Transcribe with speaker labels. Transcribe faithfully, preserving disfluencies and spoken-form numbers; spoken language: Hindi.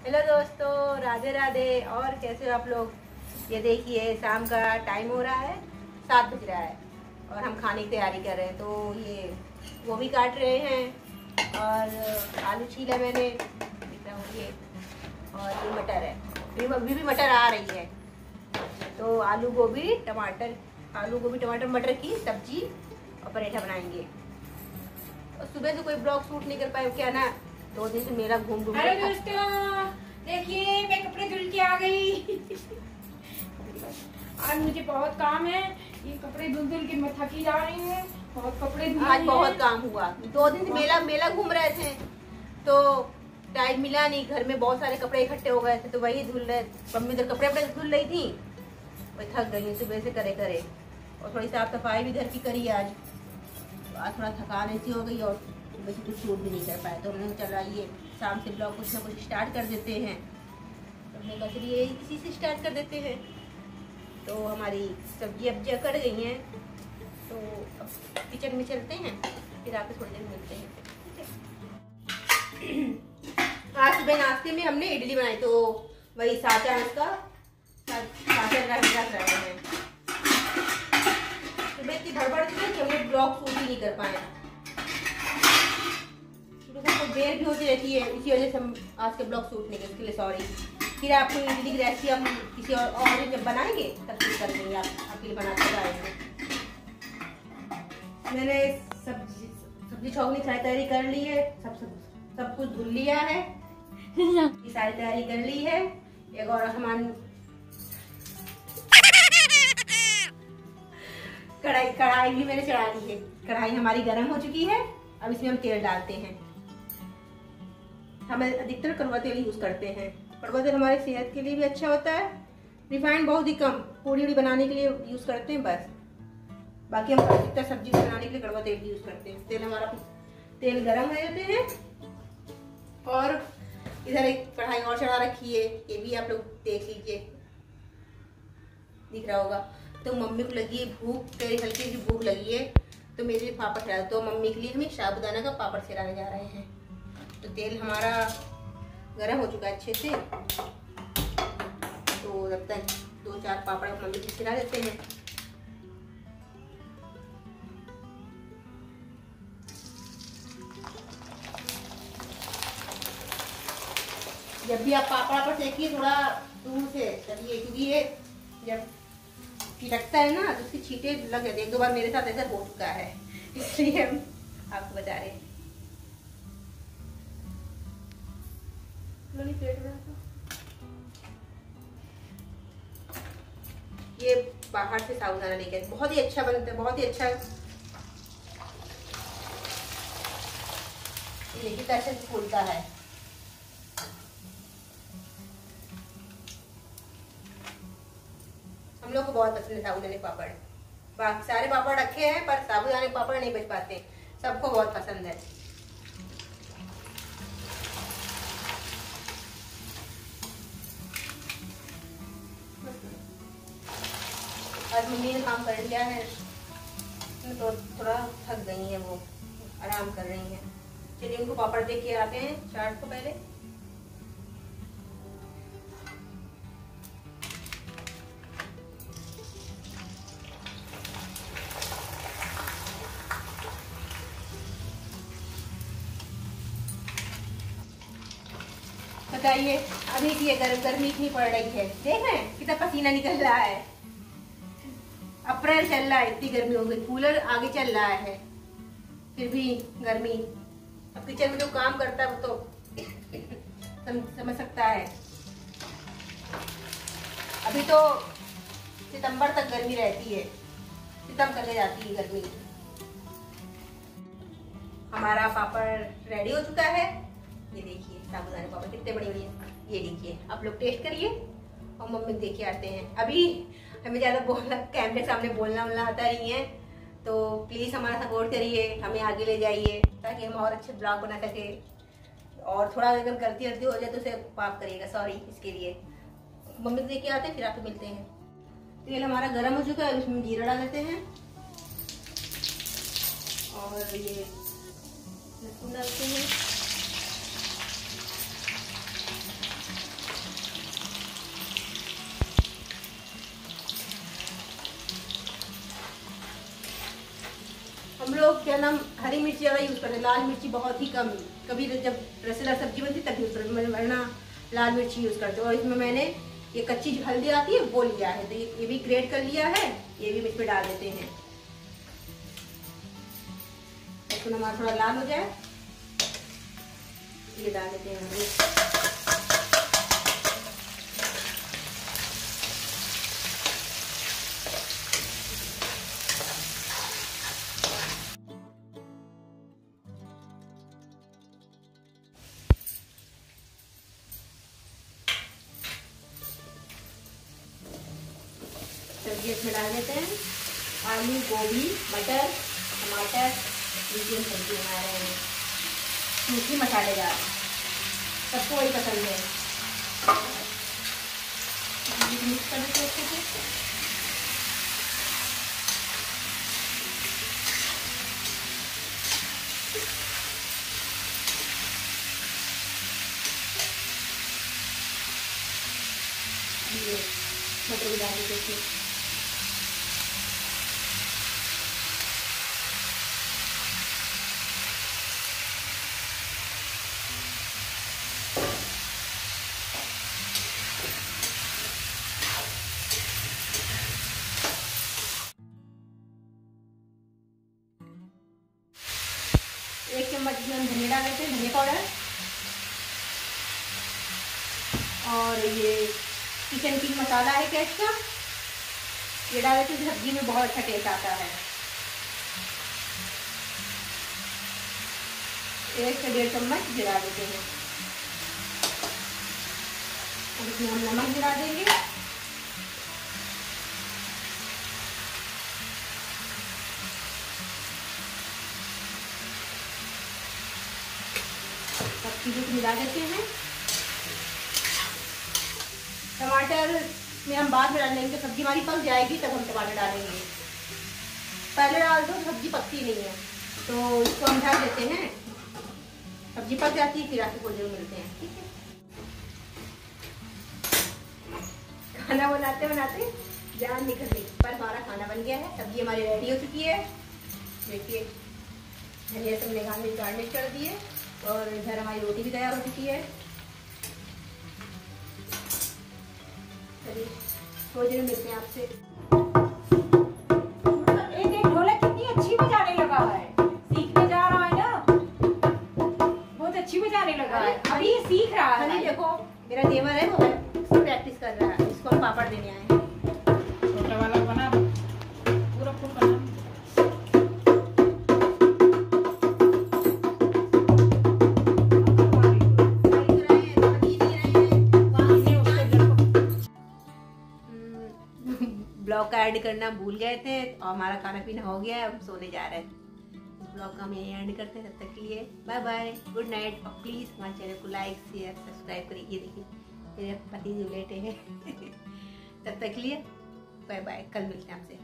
Speaker 1: हेलो दोस्तों, राधे राधे। और कैसे हो आप लोग? ये देखिए शाम का टाइम हो रहा है, सात बज रहा है और हम खाने की तैयारी कर रहे हैं। तो ये गोभी काट रहे हैं और आलू छीला मैंने, ये और ये मटर है, अभी भी मटर आ रही है। तो आलू गोभी टमाटर आलू गोभी टमाटर मटर की सब्जी और पराठा बनाएंगे। और सुबह से कोई ब्लॉग शूट नहीं कर पाए, क्या ना, दो दिन से मेरा घूम घूम।
Speaker 2: हेलो दोस्तों, देखिए मैं कपड़े धुल के आ गई। आज मुझे बहुत काम है, ये कपड़े धुल धुल के मैं थकी जा रही हूँ। बहुत कपड़े धुल
Speaker 1: आज बहुत काम हुआ, दो दिन से मेला मेला घूम रहे थे तो टाइम मिला नहीं। घर में बहुत सारे कपड़े इकट्ठे हो गए थे तो वही धुल रहे। मम्मी तो कपड़े वपड़े धुल रही थी, वही थक गई सुबह से करे करे। और थोड़ी साफ सफाई भी घर की करी आज। तो आज थोड़ा थकान ऐसी हो गई और वैसे कुछ शूट भी नहीं कर पाए। तो हमने चला ये शाम से ब्लॉग कुछ ना कुछ स्टार्ट कर देते हैं। तो हमने कहा चलिए इसी से स्टार्ट कर देते हैं। तो हमारी सब्जी अब कट गई हैं, तो अब किचन में चलते हैं, फिर आपसे थोड़ी देर मिलते हैं। आज सुबह नाश्ते में हमने इडली बनाई, तो वही साचा उसका साचा रख रख रहे हैं। सुबह इतनी भड़बड़ थी कि हम लोग ब्लॉग शूट ही नहीं कर पाए। देर भी होती रहती है, इसी वजह से हम आज के ब्लॉग शूट नहीं कर, इसके लिए सॉरी। फिर आपको इडली की रेसिपी हम किसी और और दिन जब बनाएंगे तब फिर कर देंगे, आप आपके लिए बनाते रहेंगे। मैंने सब्जी सब्जी छोंकने की सारी तैयारी कर ली है, सब सब सब कुछ धुल लिया है, ये सारी तैयारी कर ली है। एक और हमारी कढ़ाई कढ़ाई भी मैंने चढ़ा ली है। कढ़ाई हमारी गर्म हो चुकी है, अब इसमें हम तेल डालते हैं। हम अधिकतर कड़वा तेल यूज करते हैं। कड़वा तेल हमारे सेहत के लिए भी अच्छा होता है। रिफाइंड बहुत ही कम, पूड़ी उड़ी बनाने के लिए यूज करते हैं बस। बाकी हम अधिकतर सब्जी बनाने के लिए कड़वा तेल यूज करते हैं। तेल हमारा तेल गरम हो जाते हैं। और इधर एक कढ़ाई और चढ़ा रखी है, ये भी आप लोग देख लीजिए, दिख रहा होगा। तो मम्मी को लगी है भूख, तेरी हल्की सी भूख लगी है, तो मेरे लिए पापड़ चढ़ा। तो मम्मी के लिए हमें साबुदाना का पापड़ चढ़ाने जा रहे हैं। तो तेल हमारा गरम हो चुका है अच्छे से। तो जब तक दो चार पापड़ मम्मी को खिला देते हैं। जब भी आप पापड़ पापड़ सेकिए थोड़ा दूर से चलिए, क्योंकि ये जब छिटकता है ना तो उसकी छींटे लग जाती है। एक दो बार मेरे साथ ऐसा हो चुका है, इसलिए हम आपको बता रहे हैं। ये बाहर से साबुदाना लेके आए, बहुत ही अच्छा बनता है, बहुत ही अच्छा। ये देखिए कैसे फूलता है। हम लोग को बहुत पसंद है साबुदाने पापड़। बाकी सारे पापड़ रखे हैं पर साबुदाने पापड़ नहीं बच पाते, सबको बहुत पसंद है। आज मम्मी ने काम कर लिया है तो थोड़ा थक गई हैं, वो आराम कर रही हैं। चलिए उनको पापड़ दे के आते हैं, चाट को पहले। बताइए अभी की गर्म गर्मी इतनी पड़ रही है, देख रहे हैं कितना पसीना निकल रहा है। अप्रैल चल रहा है, इतनी गर्मी हो गई, कूलर आगे चल रहा है फिर भी गर्मी। अब किचन में जो काम करता है वो तो सम, समझ सकता है। अभी तो सितंबर तक गर्मी रहती है, सितंबर तक जाती है गर्मी। हमारा पापड़ रेडी हो चुका है। ये देखिए साबुदाने पापड़ कितने बड़े बड़े हैं। ये देखिए आप लोग टेस्ट करिए और मम्मी देख के आते हैं। अभी हमें ज़्यादा बोलना, कैमरे सामने बोलना बोलना आता नहीं है, तो प्लीज़ हमारा सपोर्ट करिए, हमें आगे ले जाइए ताकि हम और अच्छे ब्लॉग बना सके। और थोड़ा अगर गलती गलती हो जाए तो उसे माफ करिएगा, सॉरी इसके लिए। मम्मी को देख के आते हैं फिर आपको मिलते हैं। तेल हमारा गर्म हो चुका है, उसमें जीरा डाल देते हैं और ये लहसुन डालते हैं। लोग क्या नाम हरी मिर्ची ज़्यादा यूज़ करते हैं, लाल मिर्ची बहुत ही कम, कभी जब रसेदार सब्जी बनती तब यूज़ करते हैं, वरना लाल मिर्ची यूज़ करते हैं। और इसमें मैंने ये कच्ची जो हल्दी आती है वो लिया है, तो ये भी ग्रेट कर लिया है, ये भी इसमें डाल देते हैं। तो हमारा थोड़ा लाल हो जाए, ये डाल देते हैं। सब्जी इसमें डाल देते हैं, आलू, गोभी, मटर, टमाटर, मीडियम सब्जी बना रहे हैं, सूखी मसालेदार, सबको वही पसंद है। मिक्स कर देते हैं अच्छे से। मटर भी डाल देते हैं। एक चम्मच इसमें हम धनिया डाल देते हैं, धनिया पाउडर, और ये किचन किंग मसाला है कैच का, ये डाल देते हैं, सब्जी में बहुत अच्छा टेस्ट आता है। एक से डेढ़ चम्मच गिरा देते हैं। अब इसमें हम नमक गिरा देंगे, सब चीज़ों को मिला देते हैं। टमाटर में हम बाद में डाल देंगे, सब्जी हमारी पक जाएगी तब हम टमाटर डालेंगे, पहले डाल दो सब्जी पकती नहीं है, तो इसको हम ढक देते हैं, सब्जी पक जाती है फिर आपको भोजन मिलते हैं। ठीक है, खाना बनाते बनाते जान निकल गई, पर हमारा खाना बन गया है, सब्जी हमारी रेडी हो चुकी है। देखिए धनिया से हमने गार्निश गार्निश कर दिए, और इधर हमारी रोटी भी तैयार हो चुकी है। चलिए भोजन मिलते हैं आपसे।
Speaker 2: एक एक ढोलक कितनी अच्छी बजाने लगा है, सीखने जा रहा है ना, बहुत अच्छी बजाने लगा है, अभी ये सीख रहा है।
Speaker 1: देखो मेरा देवर है, वो है उसको प्रैक्टिस कर रहा है, इसको हम पापड़ देने आए हैं।
Speaker 2: छोटा वाला बना पूरा फुल बना। ब्लॉग का एंड करना भूल गए थे और हमारा खाना पीना हो गया है, अब सोने जा रहे हैं। इस ब्लॉग का हम यहीं एंड करते हैं, तब तक के लिए बाय बाय, गुड नाइट। और प्लीज़ हमारे चैनल को लाइक शेयर सब्सक्राइब करिए। ये देखिए मेरे पति जो लेटे हैं तब तक के लिए बाय बाय, कल मिलते हैं आपसे।